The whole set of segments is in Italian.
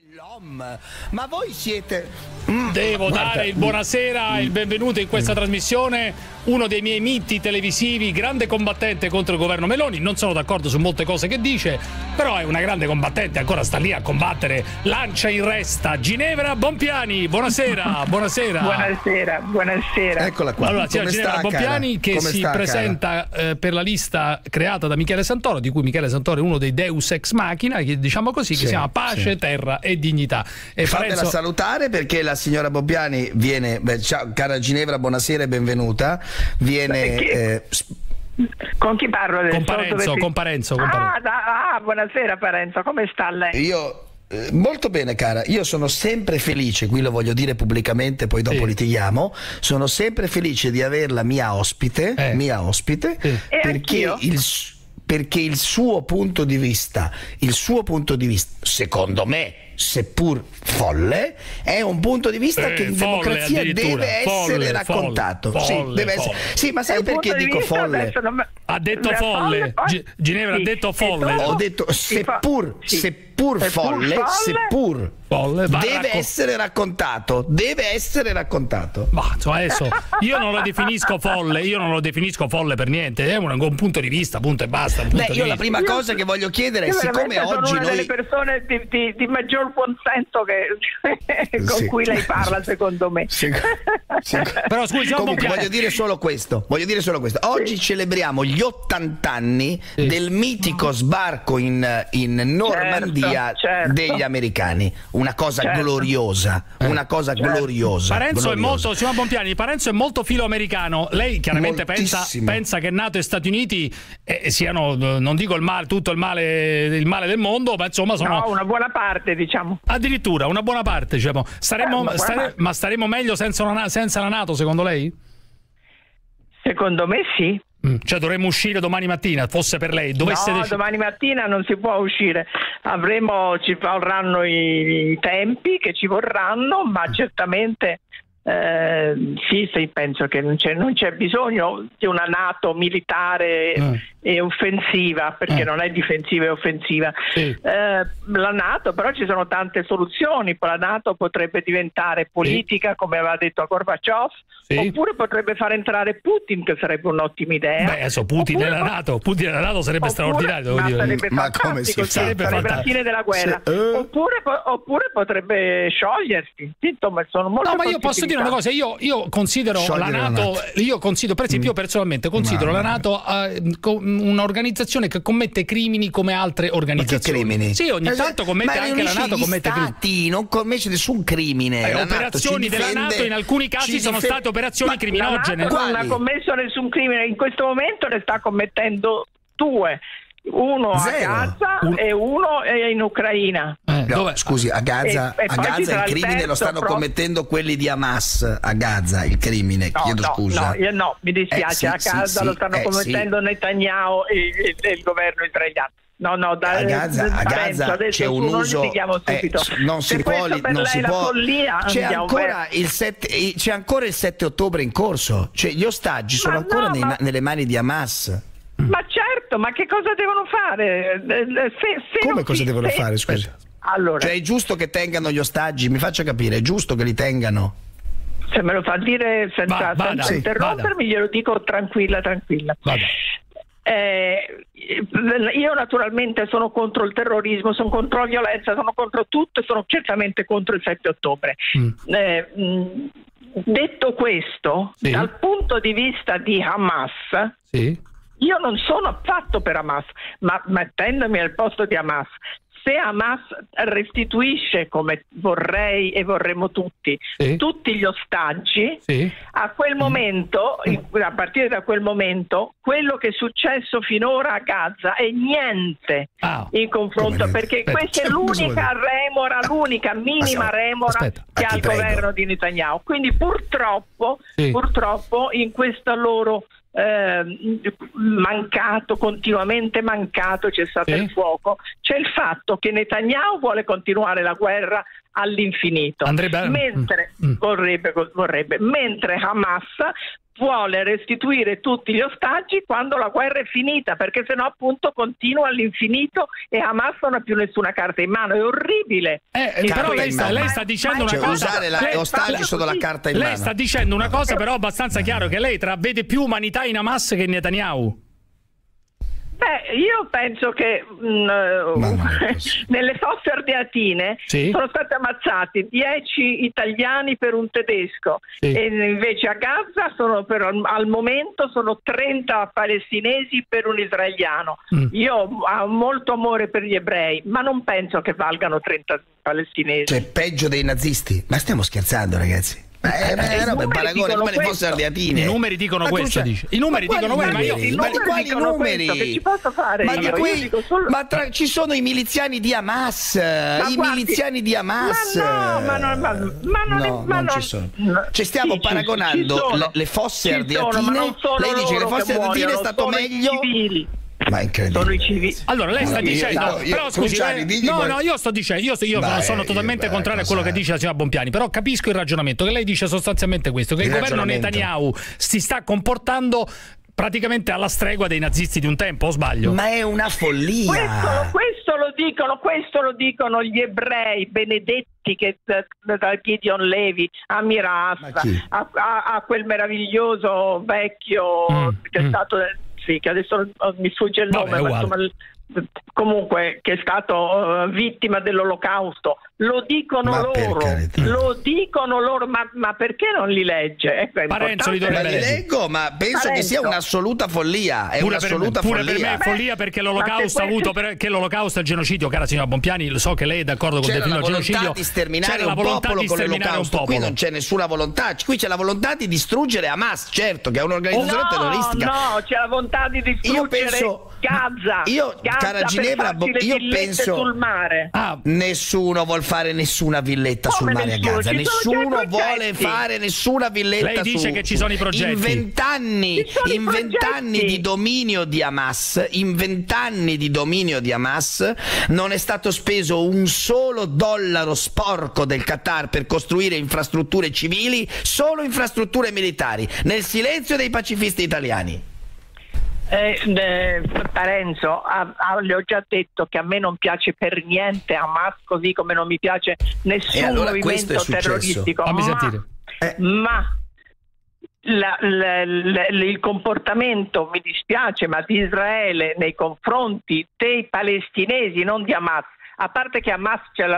Ma voi siete... Devo dare il buonasera e il benvenuto in questa trasmissione uno dei miei miti televisivi, grande combattente contro il governo Meloni. Non sono d'accordo su molte cose che dice, però è una grande combattente, ancora sta lì a combattere, lancia in resta. Ginevra Bompiani, buonasera. Buonasera. Eccola qua. Allora, signora Ginevra Bompiani, che si presenta per la lista creata da Michele Santoro, di cui Michele Santoro è uno dei Deus Ex Machina, che diciamo così, che si chiama Pace, Terra e Dignità. E fatela salutare, perché la signora Bompiani viene, ciao cara Ginevra, buonasera e benvenuta. Viene con chi parlo adesso? Con Parenzo. Buonasera Parenzo, come sta lei? Io molto bene, cara. Io sono sempre felice, qui lo voglio dire pubblicamente, poi dopo litighiamo. Sono sempre felice di averla mia ospite, perché il suo punto di vista, secondo me, seppur folle, è un punto di vista che in democrazia deve essere raccontato. Sì, ma sai perché dico folle? Ha detto folle. Ginevra ha detto folle. Ho detto seppur folle, deve essere raccontato. Ma insomma, adesso io non lo definisco folle per niente, è un punto di vista, punto e basta. Io la prima cosa che voglio chiedere è, siccome oggi sono una delle persone di maggior buonsenso con cui lei parla, secondo me. Però scusi, comunque voglio dire solo questo. Oggi celebriamo gli 80 anni del mitico sbarco in Normandia degli americani. Una cosa gloriosa, Parenzo è molto, signor Bompiani, Parenzo è molto filoamericano. Lei chiaramente pensa che NATO e Stati Uniti siano, non dico tutto il male del mondo, ma insomma sono una buona parte, diciamo. Addirittura una buona parte, diciamo. Ma staremo meglio senza la NATO, secondo lei? Secondo me sì. Cioè dovremmo uscire domani mattina, fosse per lei? Domani mattina non si può uscire. Ci vorranno i tempi che ci vorranno, ma certamente sì, penso che non c'è bisogno di una NATO militare e offensiva, perché non è difensiva e offensiva. La NATO, però ci sono tante soluzioni. La NATO potrebbe diventare politica, come aveva detto Gorbaciov, oppure potrebbe far entrare Putin, che sarebbe un'ottima idea. Adesso Putin nella NATO sarebbe straordinario, ma come sarebbe la fine della guerra. Oppure potrebbe sciogliersi. Insomma, sono molte ma io posso dire una cosa, io considero la NATO, per esempio, io personalmente considero la NATO un'organizzazione che commette crimini come altre organizzazioni. Ma che crimini? Sì, ogni tanto commette anche la NATO commette crimini. Non commette nessun crimine. Operazioni della NATO in alcuni casi sono state operazioni criminogene. Non ha commesso nessun crimine, in questo momento ne sta commettendo due. Uno a Gaza e uno in Ucraina. Scusi, a Gaza il crimine lo stanno commettendo quelli di Hamas. A Gaza il crimine, chiedo scusa. No, mi dispiace, a Gaza lo stanno commettendo Netanyahu e il governo israeliano. A Gaza c'è un uso, non si può, c'è ancora il 7 ottobre in corso, cioè gli ostaggi sono ancora nelle mani di Hamas. Ma certo, ma che cosa devono fare? Cosa devono fare, scusi? Allora, cioè è giusto che tengano gli ostaggi, mi faccia capire, è giusto che li tengano? Se me lo fa dire senza interrompermi, glielo dico tranquilla. Io naturalmente sono contro il terrorismo, sono contro la violenza, sono contro tutto e sono certamente contro il 7 ottobre. Detto questo, dal punto di vista di Hamas, io non sono affatto per Hamas, ma mettendomi al posto di Hamas, se Hamas restituisce, come vorrei e vorremmo tutti gli ostaggi, a quel momento, a partire da quel momento, quello che è successo finora a Gaza è niente in confronto, perché questa è l'unica remora, l'unica minima remora che ha il governo di Netanyahu. Quindi purtroppo in questa loro continuamente mancato cessate il fuoco, c'è il fatto che Netanyahu vuole continuare la guerra all'infinito, mentre Hamas vuole restituire tutti gli ostaggi quando la guerra è finita, perché sennò appunto continua all'infinito e Hamas non ha più nessuna carta in mano. È orribile. Però lei sta dicendo una cosa, usare gli ostaggi sotto la carta in mano. Lei sta dicendo una cosa però abbastanza chiaro, che lei vede più umanità in Hamas che in Netanyahu. Io penso che nelle fosse ardeatine sono stati ammazzati 10 italiani per un tedesco e invece a Gaza al momento sono 30 palestinesi per un israeliano. Io ho molto amore per gli ebrei, ma non penso che valgano 30 palestinesi. Cioè peggio dei nazisti? Ma stiamo scherzando, ragazzi? Paragone come le fosse ardeatine. I numeri dicono questo, dice. I numeri dicono questo. Ma di quali numeri? Che ci posso fare? Ci sono i miliziani di Hamas. Miliziani di Hamas. Non ci sono. Ci stiamo paragonando le fosse ardeatine. Lei dice che le fosse ardeatine è stato meglio. Ma è incredibile. Allora lei sta dicendo, però scusi, io sto dicendo, io sono totalmente contrario a quello che dice la signora Bompiani, però capisco il ragionamento, che lei dice sostanzialmente questo, che il governo Netanyahu si sta comportando praticamente alla stregua dei nazisti di un tempo, o sbaglio? Ma è una follia. Questo lo dicono gli ebrei benedetti che da Gideon Levi a Miras, a quel meraviglioso vecchio che è stato... Sì, che adesso mi sfugge il nome, ma insomma, comunque che è stato vittima dell'Olocausto. Lo dicono loro, ma perché non li legge? Parenzo li dovrebbe leggere. Li leggo, ma penso che sia un'assoluta follia. È un'assoluta follia. Per me è follia, perché l'Olocausto ha avuto, che l'Olocausto è il genocidio, cara signora Bompiani, so che lei è d'accordo con il definito genocidio. C'era la volontà di sterminare un popolo. Qui non c'è nessuna volontà, qui c'è la volontà di distruggere Hamas, certo, che è un'organizzazione terroristica. No, c'è la volontà di distruggere Gaza. Cara Ginevra, io penso sul mare. Nessuno vuol fare nessuna villetta sul mare a Gaza. Nessuno vuole fare nessuna villetta. Lei dice che ci sono i progetti. In 20 anni di dominio di Hamas, non è stato speso un solo dollaro sporco del Qatar per costruire infrastrutture civili, solo infrastrutture militari, nel silenzio dei pacifisti italiani. Parenzo, le ho già detto che a me non piace per niente Hamas, così come non mi piace nessun movimento terroristico, ma il comportamento, mi dispiace, ma di Israele nei confronti dei palestinesi, non di Hamas, a parte che Hamas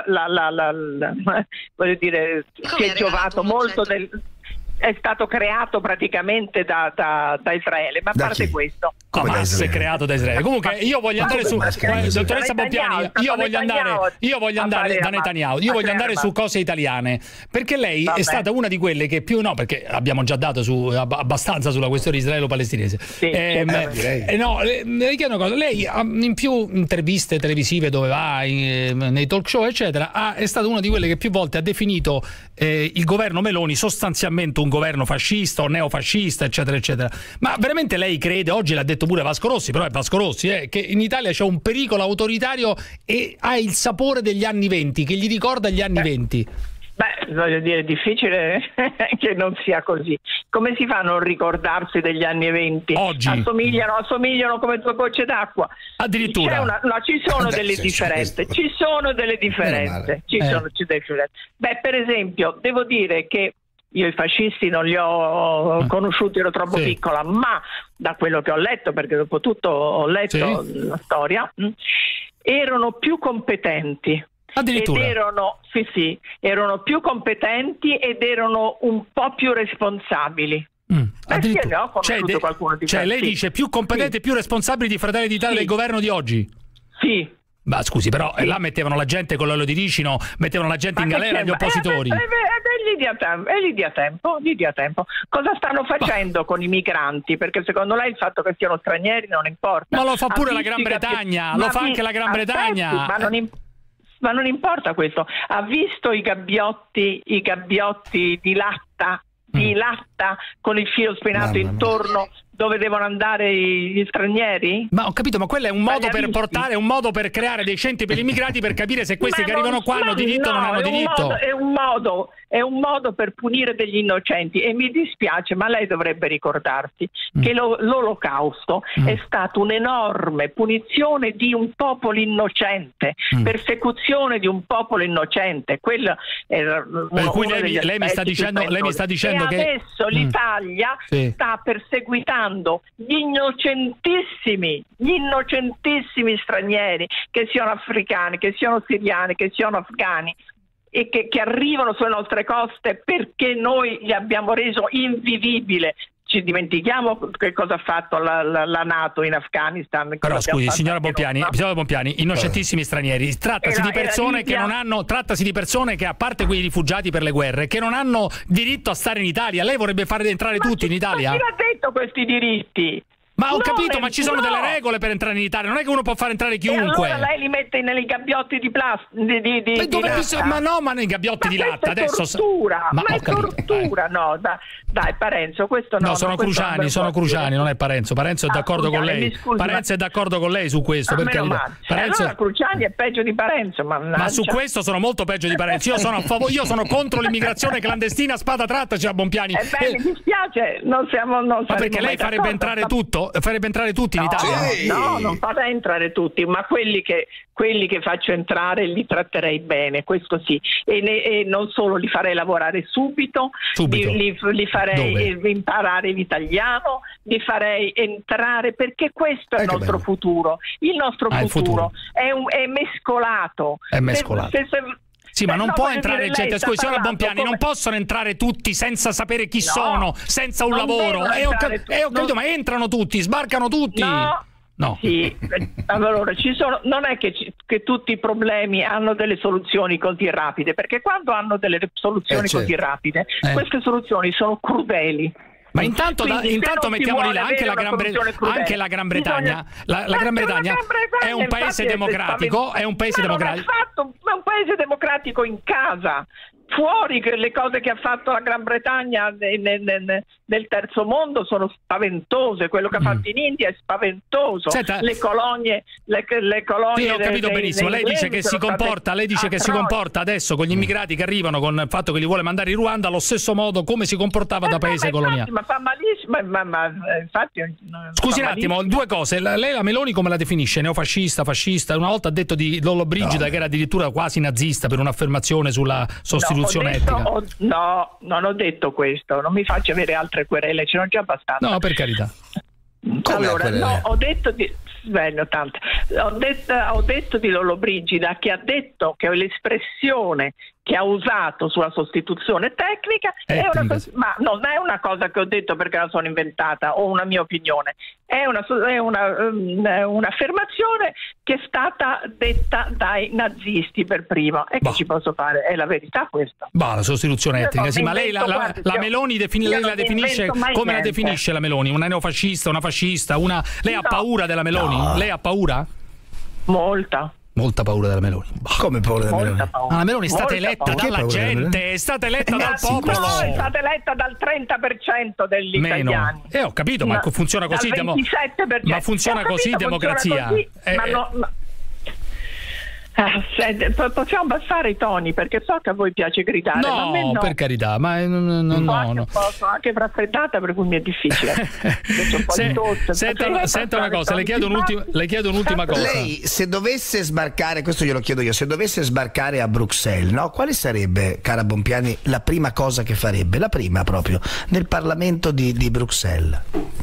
voglio dire, si è giovato molto è stato creato praticamente da Israele, ma a parte questo, Hamas è creato da Israele. Comunque io voglio andare su dottoressa Bompiani, io voglio andare da Netanyahu, io voglio andare su cose italiane, perché lei è stata una di quelle che più perché abbiamo già dato abbastanza sulla questione israelo-palestinese. Le chiedo una cosa, lei in più interviste televisive dove va, nei talk show eccetera, è stata una di quelle che più volte ha definito il governo Meloni sostanzialmente un governo fascista o neofascista eccetera eccetera. Ma veramente lei crede, oggi l'ha detto pure Vasco Rossi, però è Vasco Rossi, che in Italia c'è un pericolo autoritario e ha il sapore degli anni 20, che gli ricorda gli anni 20? Voglio dire, è difficile che non sia così. Come si fa a non ricordarsi degli anni 20? Oggi assomigliano come due gocce d'acqua. Addirittura ci sono delle differenze. Ci sono delle differenze. Per esempio, devo dire che io i fascisti non li ho conosciuti, ero troppo piccola, ma da quello che ho letto, perché dopo tutto ho letto la storia, erano più competenti. Addirittura. Erano più competenti ed erano un po' più responsabili. Perché ne ho conosciuto qualcuno di lei dice più competenti e più responsabili di Fratelli d'Italia del governo di oggi? Sì. Ma scusi, però là mettevano la gente con l'olio di ricino, mettevano la gente in galera, gli oppositori. Gli dia tempo. Cosa stanno facendo con i migranti? Perché secondo lei il fatto che siano stranieri non importa. Ma lo fa pure la Gran Bretagna, lo fa anche la Gran Bretagna. Ma non importa questo. Ha visto i gabbiotti di latta diretta con il filo spinato intorno dove devono andare gli stranieri? Ma ho capito, ma quello è un modo per portare, un modo per creare dei centri per gli immigrati per capire se questi che arrivano qua hanno diritto o non hanno diritto. È un modo per punire degli innocenti, e mi dispiace, ma lei dovrebbe ricordarsi che l'Olocausto è stato un'enorme punizione di un popolo innocente, persecuzione di un popolo innocente. Quello era lei mi sta dicendo che adesso l'Italia sta perseguitando gli innocentissimi stranieri, che siano africani, che siano siriani, che siano afghani, e che arrivano sulle nostre coste perché noi li abbiamo reso invivibile. Ci dimentichiamo che cosa ha fatto la NATO in Afghanistan. Però scusi, signora Bompiani, innocentissimi stranieri, trattasi di persone che non hanno, trattasi di persone che, a parte quei rifugiati per le guerre, che non hanno diritto a stare in Italia. Lei vorrebbe fare entrare tutti in Italia? Ma chi l'ha detto questi diritti? Ma ho capito, ma ci sono delle regole per entrare in Italia, non è che uno può far entrare chiunque. E allora lei li mette nei gabbiotti di plastica. Ma nei gabbiotti di latta adesso. Ma è tortura, no, dai Parenzo, questo no. No, sono Cruciani, non è Parenzo. Parenzo è d'accordo con lei. Parenzo è d'accordo con lei su questo, per carità. Allora Cruciani è peggio di Parenzo, ma su questo sono molto peggio di Parenzo. Io sono contro l'immigrazione clandestina, spada tratta, c'è Bompiani. Mi dispiace, non siamo. Ma perché lei farebbe entrare tutto? Farebbe entrare tutti in Italia? No, non farei entrare tutti, ma quelli che faccio entrare li tratterei bene, questo sì, e non solo, li farei lavorare subito. Li farei imparare l'italiano, li farei entrare, perché questo è il nostro futuro. Il nostro futuro è mescolato. È mescolato. Sì, ma non può entrare gente. Scusi, signora Bompiani, non possono entrare tutti senza sapere chi sono, senza un lavoro. Ho capito, ma entrano tutti, sbarcano tutti. No. Sì, allora non è che tutti i problemi hanno delle soluzioni così rapide, perché quando hanno delle soluzioni così rapide, queste soluzioni sono crudeli. Ma intanto mettiamoli là, anche la Gran Bretagna. La Gran Bretagna è un paese democratico, ma è un paese democratico in casa. Fuori, che le cose che ha fatto la Gran Bretagna nel terzo mondo sono spaventose, quello che ha fatto in India è spaventoso. Senta, le colonie sì, ho capito benissimo. Lei dice che si comporta adesso con gli immigrati che arrivano, con il fatto che li vuole mandare in Ruanda, allo stesso modo come si comportava da paese coloniale. Ma fa malissimo, infatti. Scusi un attimo, due cose. Lei la Meloni come la definisce? Neofascista, fascista? Una volta ha detto di Lollobrigida che era addirittura quasi nazista per un'affermazione sulla sostituzione etnica. No, non ho detto questo, non mi faccia avere altre querele, ce n'ho già abbastanza. No, per carità. Allora, ho detto di Lollobrigida, che ha detto che l'espressione che ha usato sulla sostituzione tecnica ma non è una cosa che ho detto perché la sono inventata o una mia opinione, è un'affermazione che è stata detta dai nazisti per primo, e che ci posso fare, è la verità questa. La sostituzione etnica, sì, ma lei la Meloni lei la definisce come la definisce la Meloni? Una neofascista, una fascista, lei ha paura della Meloni? No. Lei ha paura? Molta paura della Meloni. Come paura della Meloni? La Meloni è stata eletta dalla gente, è stata eletta dal popolo. No, è stata eletta dal 30% degli italiani. Ho capito, ma funziona così. Ma funziona così democrazia. Possiamo abbassare i toni, perché so che a voi piace gridare. No, ma a me no. Per carità, ma no. Posso anche raffreddata, per cui mi è difficile. Senta una cosa, le chiedo un'ultima cosa. Lei, se dovesse sbarcare, questo glielo chiedo io, se dovesse sbarcare a Bruxelles, no? Quale sarebbe, cara Bompiani, la prima cosa che farebbe? La prima proprio, nel Parlamento di Bruxelles?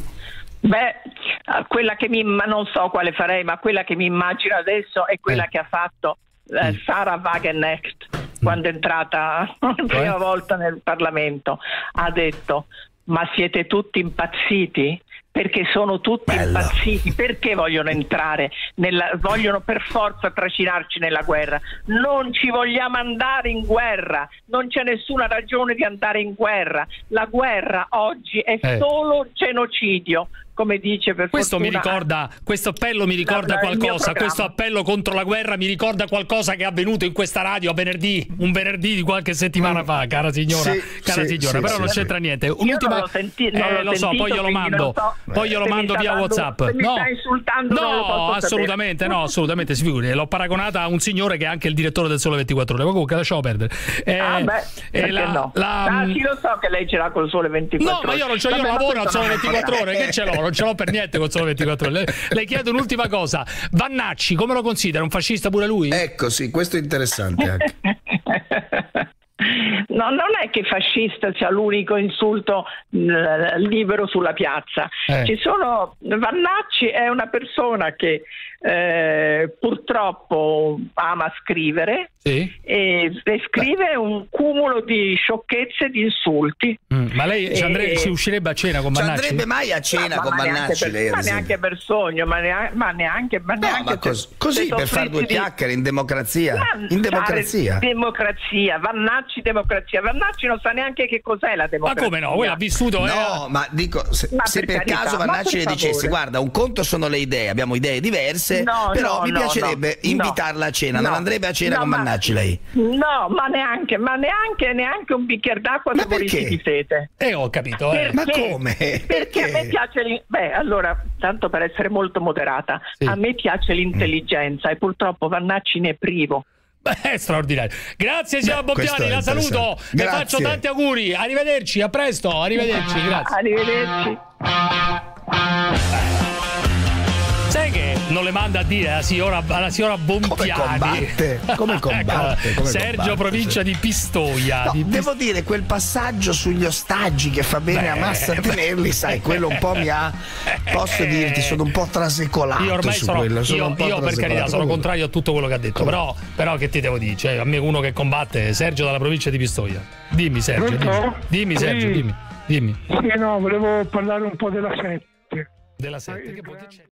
Quella che non so quale farei, ma quella che mi immagino adesso è quella che ha fatto Sarah Wagenknecht quando è entrata la prima volta nel Parlamento. Ha detto: ma siete tutti impazziti? Perché sono tutti impazziti, perché vogliono entrare vogliono per forza trascinarci nella guerra. Non ci vogliamo andare in guerra, non c'è nessuna ragione di andare in guerra. La guerra oggi è solo genocidio, come dice per questo fortuna, mi ricorda, questo appello mi ricorda qualcosa, questo appello contro la guerra mi ricorda qualcosa che è avvenuto in questa radio un venerdì di qualche settimana fa, cara signora, però non c'entra niente. Un'ultima, lo so, poi glielo mando, via WhatsApp. Mi sta insultando, no, assolutamente, assolutamente, si figuri, l'ho paragonata a un signore che è anche il direttore del Sole 24 Ore, ma comunque lasciamo perdere. Sì, lo so che lei ce l'ha col Sole 24 Ore. No, ma io non c'ho, io lavoro al Sole 24 Ore, che ce l'ho? Non ce l'ho per niente col Sole 24 Ore. Le chiedo un'ultima cosa. Vannacci, come lo considera? Un fascista pure lui? Ecco, sì, questo è interessante anche. No, non è che fascista sia l'unico insulto libero sulla piazza. Ci sono, Vannacci è una persona che purtroppo ama scrivere, e scrive un cumulo di sciocchezze e di insulti. Ma lei si uscirebbe a cena con Vannacci? Ci andrebbe mai a cena con Vannacci? Ma neanche per sogno, ma neanche così per fare due chiacchiere in democrazia. Democrazia, Vannacci democrazia. Vannacci non sa neanche che cos'è la democrazia. Ma come no? Lui ha vissuto. No, ma dico, se per caso Vannacci le dicesse: guarda, un conto sono le idee, abbiamo idee diverse, però mi piacerebbe invitarla a cena. Non andrebbe a cena con Vannacci lei? No, ma neanche un bicchiere d'acqua se volessi di sete. Ho capito. Ma come? Perché a me piace allora, tanto per essere molto moderata, a me piace l'intelligenza e purtroppo Vannacci ne è privo. È straordinario. Grazie signora Bompiani, la saluto, le faccio tanti auguri, arrivederci, a presto, arrivederci, grazie. Arrivederci. Sai che non le manda a dire alla signora Bompiani? Come combatte? Sergio, provincia di Pistoia. Devo dire, quel passaggio sugli ostaggi che fa bene a Massa tenerli, sai, quello un po' posso dirti, sono un po' trasecolato. Io ormai io per carità sono contrario a tutto quello che ha detto, però che ti devo dire? Cioè, a me uno che combatte, Sergio dalla provincia di Pistoia. Dimmi Sergio, dimmi Sergio, dimmi. Sì, no, volevo parlare un po' della 7. Della 7, che c'è?